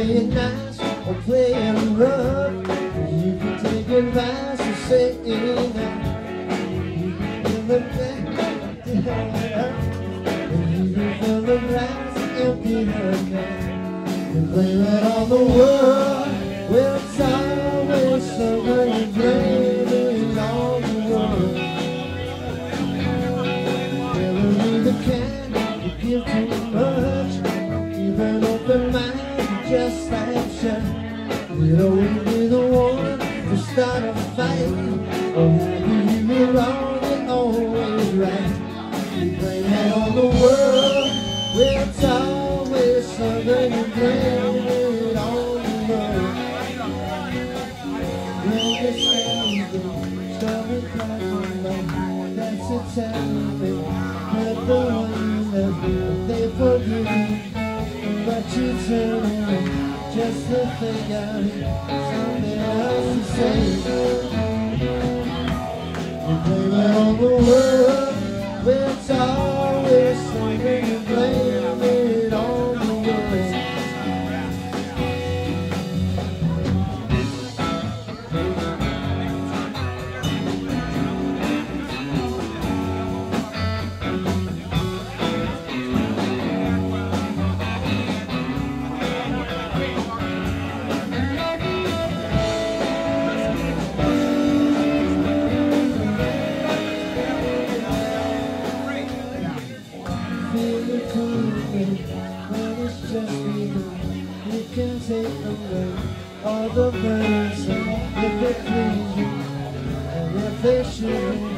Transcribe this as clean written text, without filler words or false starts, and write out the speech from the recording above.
play it nice or play it rough. You can take advice or say enough. You can fill the glass, empty her cup. You can fill the glass, empty her cup. You blame it on the world. Well, it's always someone you blame it on the world. Never be the kind you give too much. Keep an open mind, you just like shut. You'd always be the one to start a fight. Or have you be wrong and always right. You blame it on the world. Well, it's always something you blame it on the world. When the stands go, started cracking low. That's the time they hurt the one you love. They forgive you, but you turn around just to think out something else to say. You blame it on the world. Well, it's always something you blame it on the world. Feel it coming when it's just begun. You can take away all the burdens if it please you, and if they should.